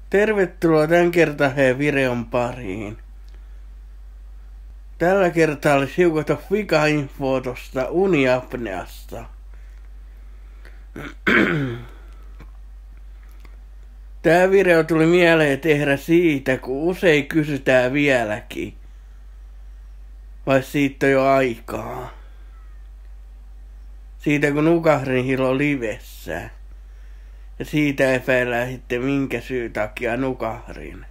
Tervetuloa tämän kertaisen videon pariin. Tällä kertaa olisi hiukan vika-infoa tosta uniapneasta. Tää video tuli mieleen tehdä siitä, kun usein kysytään vieläkin. Vai siitä on jo aikaa. Siitä kun nukahdin hilo livessä. Ja siitä epäillään sitten minkä syy takia nukahdin.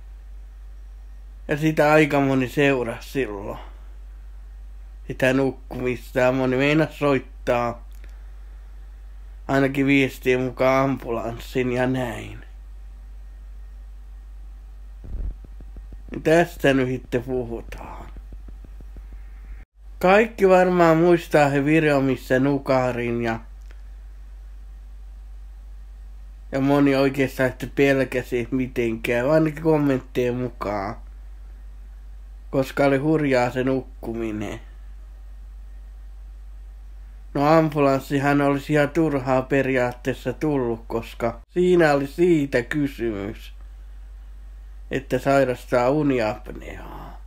Ja sitä aika moni seurasi silloin. Sitä nukkumista ja moni meinas soittaa. Ainakin viestien mukaan ambulanssin ja näin. Tästä nyt sitten puhutaan. Kaikki varmaan muistaa he video, missä nukahdin ja moni oikeastaan sitten pelkäsi mitenkään, ainakin kommenttien mukaan. Koska oli hurjaa se nukkuminen. No ambulanssihan olisi ihan turhaa periaatteessa tullut, koska siinä oli siitä kysymys, että sairastaa uniapneaa.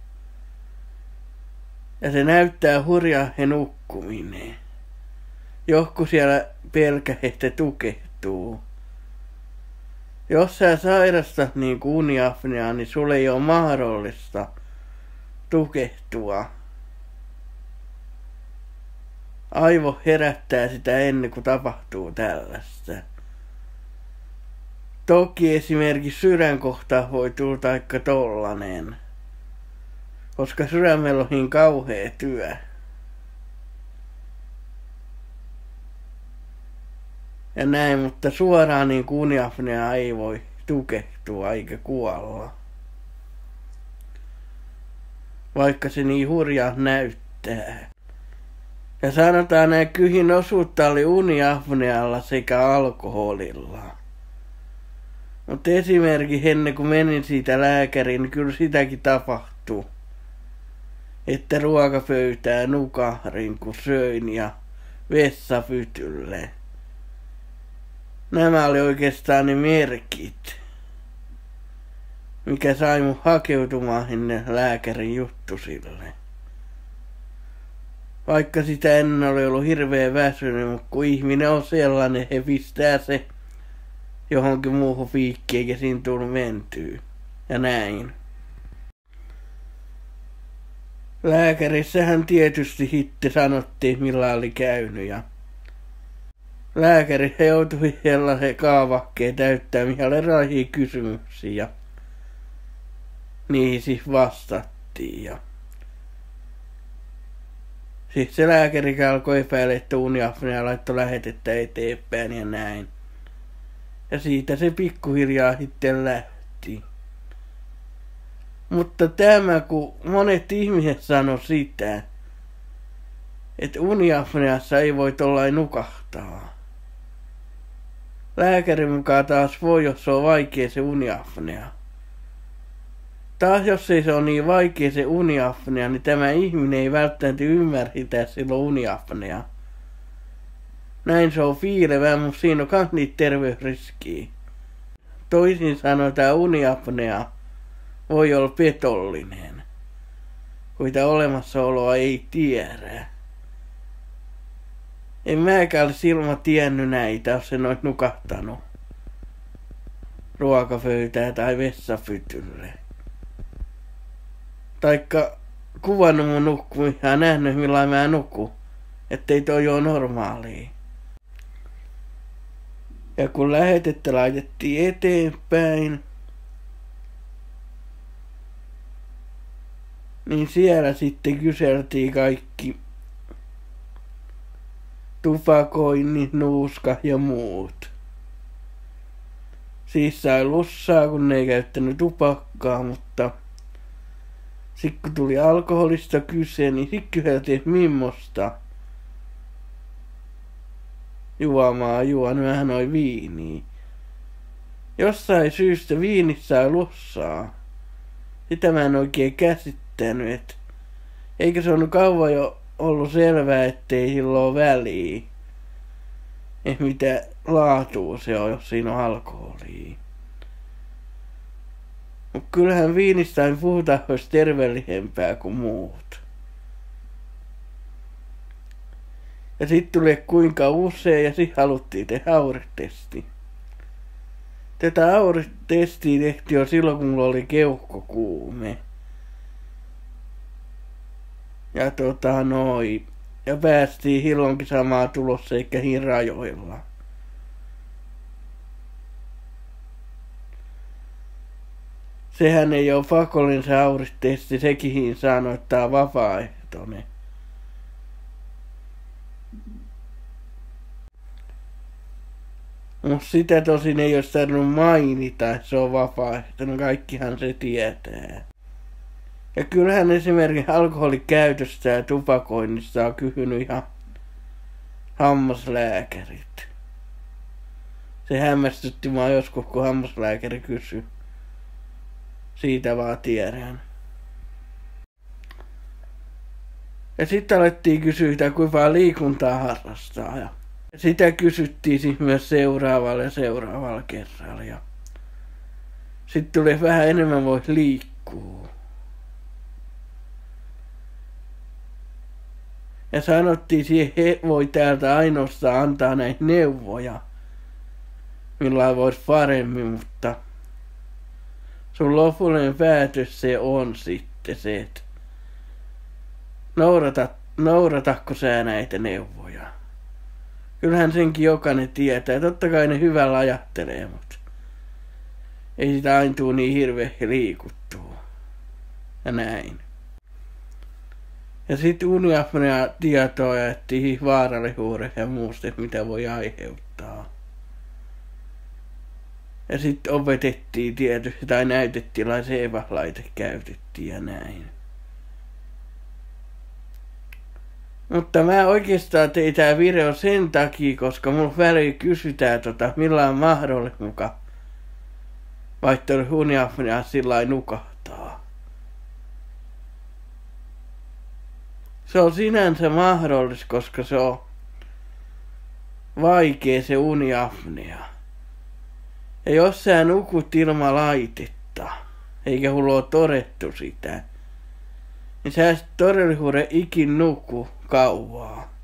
Ja se näyttää hurjaa he nukkuminen. Johku siellä pelkä, että tukehtuu. Jos sä sairastat niin uniapneaa, niin sulle ei ole mahdollista tukehtua. Aivo herättää sitä ennen kuin tapahtuu tällaista. Toki esimerkiksi sydänkohta voi tulla taikka tollanen. Koska sydämellä on niin kauhea työ. Ja näin, mutta suoraan niin uniapnea ei voi tukehtua eikä kuolla. Vaikka se niin hurjaa näyttää. Ja sanotaan näin kyhin osuutta oli uniapnealla sekä alkoholilla. Mutta esimerkiksi ennen kuin menin siitä lääkäriin, niin kyllä sitäkin tapahtui. Että ruokapöytään nukahdin kun söin ja vessapytylle. Nämä oli oikeastaan ne merkit, mikä sai mun hakeutumaan sinne lääkärin juttusille. Vaikka sitä ennen oli ollut hirveän väsynyt, mutta kun ihminen on sellainen, he pistää se johonkin muuhun piikkiin eikä siinä tullut mentyä. Ja näin. Lääkärissähän tietysti hitte sanottiin millä oli käynyt ja lääkäri joutui sellaisen kaavakkeen täyttää mihin oli erilaisia kysymyksiä ja niihin siis vastattiin ja siis se lääkäri alkoi epäillä, että uniapnea laittoi lähetettä eteenpäin ja näin. Ja siitä se pikkuhiljaa sitten lähti. Mutta tämä, kun monet ihmiset sanoi sitä, että uniapneassa ei voi tollain nukahtaa. Lääkärin mukaan taas voi, jos se on vaikea se uniapnea. Taas jos ei se ole niin vaikea se uniapnea, niin tämä ihminen ei välttämättä ymmärrä silloin uniapnea. Näin se on fiilevää, mutta siinä on myös niitä terveysriskiä. Toisin sanoen tämä uniapnea voi olla petollinen, kun sitä olemassaoloa ei tiedä. En mäkään ole silloin tiennyt näitä, jos en olisi nukahtanut ruokapöytään tai vessapytylle. Taikka kuvannut mun nukkumista ja nähnyt millain mä nukun, ettei toi ole normaalia. Ja kun lähetettä laitettiin eteenpäin, niin siellä sitten kyseltiin kaikki tupakoinnit, nuuska ja muut. Siis sai lussaa, kun ne ei käyttänyt tupakkaa, mutta sitten kun tuli alkoholista kyse, niin sitten kyseltiin, että mimmosta juomaa juon, vähän noin viiniä. Jossain syystä viinissä sai lussaa. Sitä mä en oikein käsittänyt, että eikö se ollut kauan jo ollut selvää, ettei sillä ole väliä. Että mitä laatua se on, jos siinä on alkoholia. Mut kyllähän Wienstein puhutaan olisi terveellisempää kuin muut. Ja sit tuli kuinka usein ja sit haluttiin tehdä auritesti. Tätä auritestiä tehtiin jo silloin, kun mulla oli keuhkokuume. Ja ja päästiin silloinkin samaa tulossa eikä rajoilla. Sehän ei ole pakollinen se auritesti, sekin sanoi, että tää on vapaaehtoinen. Mut sitä tosin ei olisi tarvinnut mainita, että se on vapaaehtoinen, kaikkihan se tietää. Ja kyllähän esimerkiksi alkoholikäytöstä ja tupakoinnista on kysynyt ihan hammaslääkärit. Se hämmästytti mua joskus, kun hammaslääkäri kysyi. Siitä vaan tiedän. Ja sitten alettiin kysyä, kuinka paljon liikuntaa harrastaa. Ja sitä kysyttiin siis myös seuraavalla kerralla. Ja sitten tuli vähän enemmän voi liikkua. Ja sanottiin siihen, he voi täältä ainoastaan antaa näitä neuvoja, millä voisi paremmin, mutta sun lopullinen päätös se on sitten se, että noudatatko sä näitä neuvoja. Kyllähän senkin jokainen tietää. Totta kai ne hyvällä ajattelee, mutta ei sitä aina tuu niin hirveän liikuttua. Ja näin. Ja sitten uniapnea tietoa jaettiin vaarallisuudesta ja muusta, mitä voi aiheuttaa. Ja sitten opetettiin tietysti, tai näytettiin, CPAP-laite käytettiin ja näin. Mutta mä oikeastaan tein tää video sen takia, koska mulla väliin kysytään millä on mahdollista muka. Vaikka uniapnea sillä nukahtaa. Se on sinänsä mahdollista, koska se on vaikea se uniapnea. Ja jos sä nukut ilman laitetta, eikä mulla ole todettu sitä, niin sä et todellisuuden ikin nuku kauaa.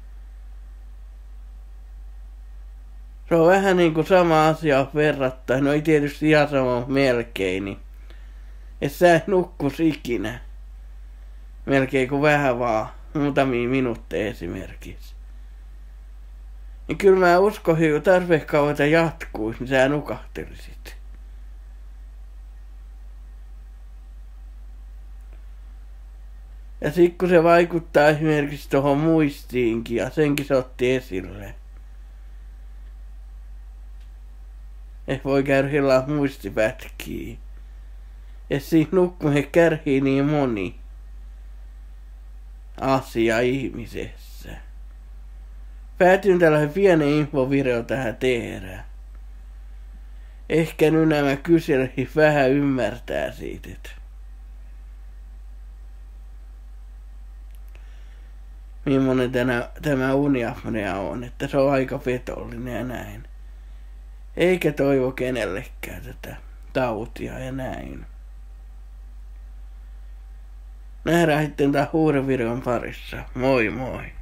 Se on vähän niinku sama asia verrattain, no ei tietysti ihan sama melkein, niin et sä et nukkus ikinä. Melkein kuin vähän vaan, muutamia minuutteja esimerkiksi. Niin kyllä mä uskon, että kun tarpeeksi kauan jatkuisi, niin sä nukahtelisit. Ja sit kun se vaikuttaa esimerkiksi tuohon muistiinkin, ja senkin se otti esille. Voi käydä hillaan muistipätkiä. Ja siinä nukkuminen kärhii niin moni asia ihmisessä. Päätyin tällaisen pienen infovideo tähän tehdä. Ehkä nyt nämä kyselyt vähän ymmärtää siitä. Millainen tämä uniapnea on, että se on aika petollinen ja näin. Eikä toivo kenellekään tätä tautia ja näin. Nähdään sitten tämän uuden videon parissa. Moi moi!